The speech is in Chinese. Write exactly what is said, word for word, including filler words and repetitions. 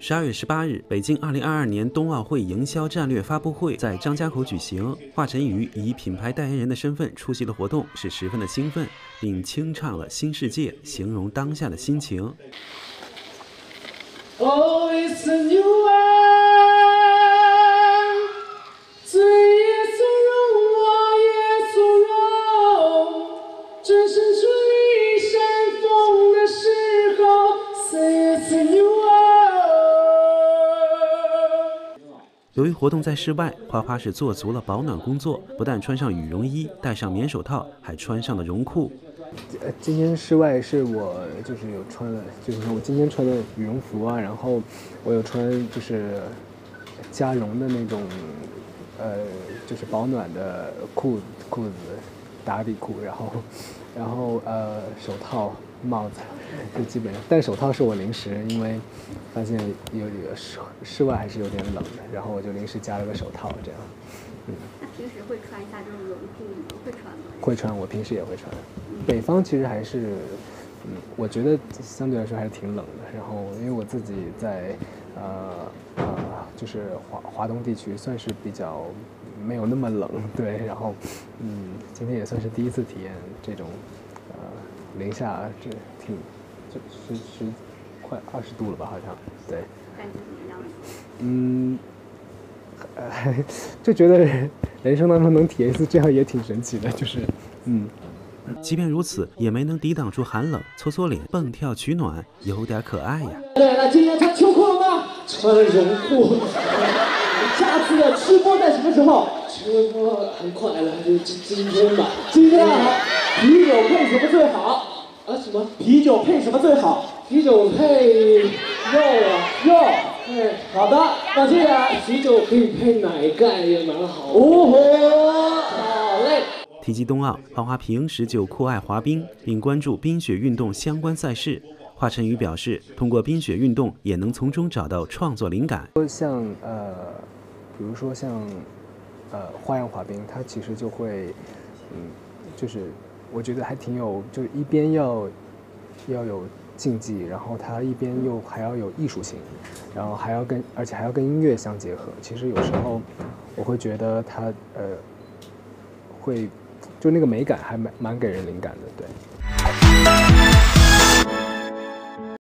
十二月十八日，北京二零二二年冬奥会营销战略发布会在张家口举行。华晨宇以品牌代言人的身份出席了活动，是十分的兴奋，并清唱了《新世界》，形容当下的心情。 Oh, it's a new world. 醉也从容，我也从容。转身处理山峰的时候 ，Say it's a new world. 由于活动在室外，花花是做足了保暖工作，不但穿上羽绒衣，戴上棉手套，还穿上了绒裤。 呃，今天室外是我就是有穿了，就是我今天穿的羽绒服啊，然后我有穿就是加绒的那种，呃，就是保暖的裤裤子、打底裤，然后然后呃手套、帽子，就基本上。但手套是我临时，因为发现有有室室外还是有点冷的，然后我就临时加了个手套，这样。嗯。 那平时会穿一下这种绒裤吗？会穿吗？ 会穿，我平时也会穿。北方其实还是，嗯，我觉得相对来说还是挺冷的。然后因为我自己在，呃呃，就是华华东地区算是比较没有那么冷，对。然后，嗯，今天也算是第一次体验这种，呃，零下这挺，这十十快二十度了吧，好像，对。 感觉怎么样？ 嗯。呃，就觉得人生当中能体验一次这样也挺神奇的，就是，嗯。 即便如此，也没能抵挡住寒冷，搓搓脸，蹦跳取暖，有点可爱呀。 对了，今天穿秋裤了吗？穿绒裤。下次的吃播在什么时候？吃播很快了，就今今天吧。今天啊，啤酒配什么最好？啊，什么？啤酒配什么最好？啤酒配肉啊，肉。对，好的，那这个啤酒可以配奶盖也蛮好。哦吼，好嘞。 提及冬奥，花花平时就酷爱滑冰，并关注冰雪运动相关赛事。华晨宇表示，通过冰雪运动也能从中找到创作灵感。 像呃，比如说像呃花样滑冰，它其实就会，嗯，就是我觉得还挺有，就是一边要要有竞技，然后它一边又还要有艺术性，然后还要跟而且还要跟音乐相结合。其实有时候我会觉得它呃会。就那个美感还蛮蛮给人灵感的，对。